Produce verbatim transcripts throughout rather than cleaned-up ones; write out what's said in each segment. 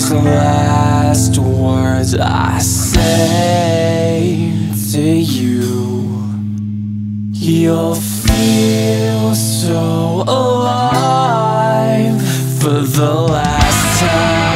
These last words I say to you, you'll feel so alive for the last time.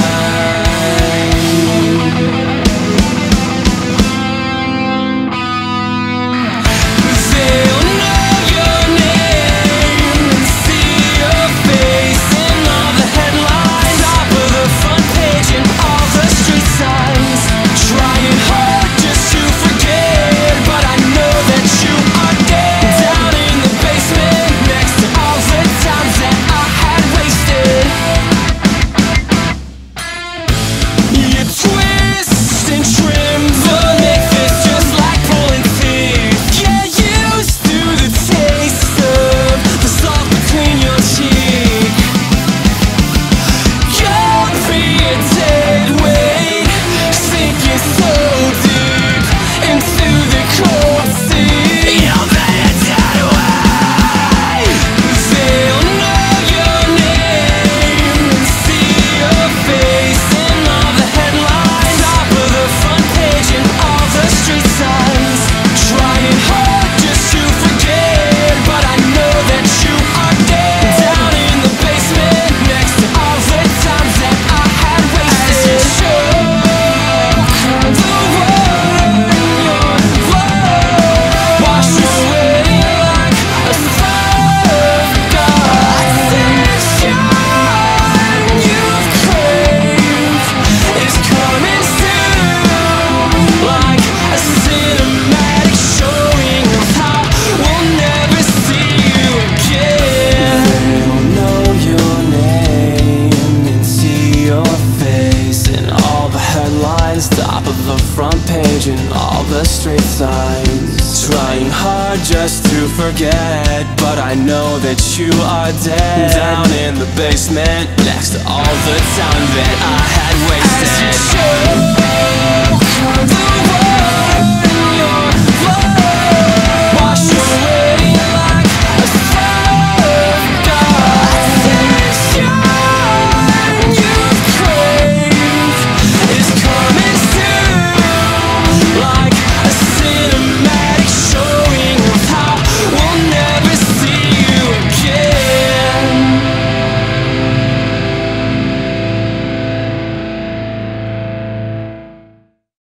Top of the front page and all the street signs. Trying hard just to forget, but I know that you are dead. Down in the basement, next to all the time that I had wasted.